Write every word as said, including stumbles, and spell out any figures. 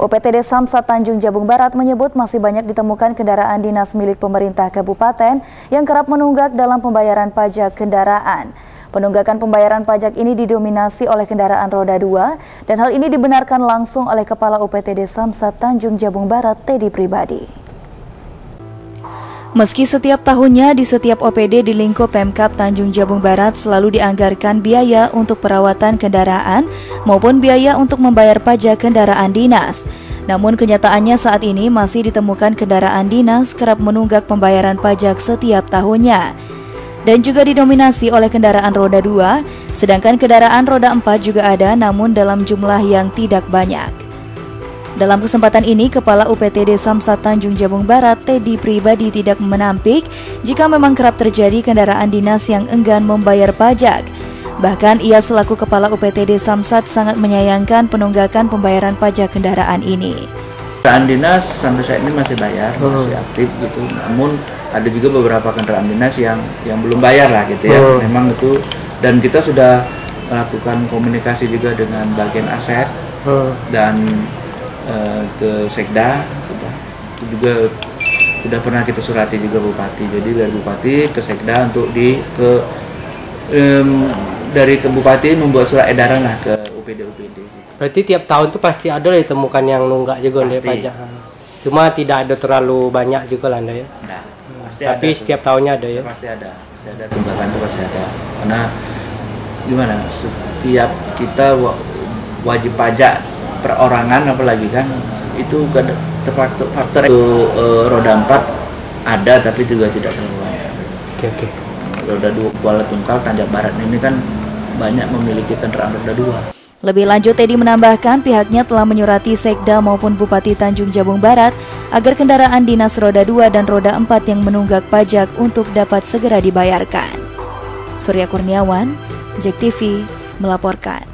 U P T D Samsat Tanjung Jabung Barat menyebut masih banyak ditemukan kendaraan dinas milik pemerintah kabupaten yang kerap menunggak dalam pembayaran pajak kendaraan. Penunggakan pembayaran pajak ini didominasi oleh kendaraan roda dua dan hal ini dibenarkan langsung oleh Kepala U P T D Samsat Tanjung Jabung Barat, Teddy Pribadi. Meski setiap tahunnya di setiap O P D di lingkup Pemkab Tanjung Jabung Barat selalu dianggarkan biaya untuk perawatan kendaraan maupun biaya untuk membayar pajak kendaraan dinas. Namun kenyataannya saat ini masih ditemukan kendaraan dinas kerap menunggak pembayaran pajak setiap tahunnya. Dan juga didominasi oleh kendaraan roda dua, sedangkan kendaraan roda empat juga ada namun dalam jumlah yang tidak banyak. Dalam kesempatan ini, Kepala U P T D Samsat Tanjung Jabung Barat, Teddy Pribadi tidak menampik jika memang kerap terjadi kendaraan dinas yang enggan membayar pajak. Bahkan ia selaku Kepala U P T D Samsat sangat menyayangkan penunggakan pembayaran pajak kendaraan ini. Kendaraan dinas sampai saat ini masih bayar, masih aktif gitu. Namun ada juga beberapa kendaraan dinas yang yang belum bayar lah gitu ya. Memang itu, dan kita sudah melakukan komunikasi juga dengan bagian aset dan Uh, ke Sekda, sudah juga sudah pernah kita surati juga Bupati. Jadi dari Bupati ke Sekda untuk di ke um, dari ke Bupati membuat surat edaran lah ke U P D U P D. Berarti tiap tahun tuh pasti ada lah ditemukan yang nunggak juga dari pajak. Cuma tidak ada terlalu banyak juga lah ya. Nah, pasti tapi ada setiap tuh. tahunnya ada ya. Pasti ada, pasti ada tunggakan tuh pasti ada. Karena gimana? Setiap kita wajib pajak perorangan apalagi kan itu faktor faktor itu uh, roda empat ada tapi juga tidak terlalu banyak. Oke, oke. Roda dua Kuala Tungkal Tanjak Barat ini kan banyak memiliki kendaraan roda dua. Lebih lanjut, Teddy menambahkan pihaknya telah menyurati Sekda maupun Bupati Tanjung Jabung Barat agar kendaraan dinas roda dua dan roda empat yang menunggak pajak untuk dapat segera dibayarkan. Surya Kurniawan, Jek T V melaporkan.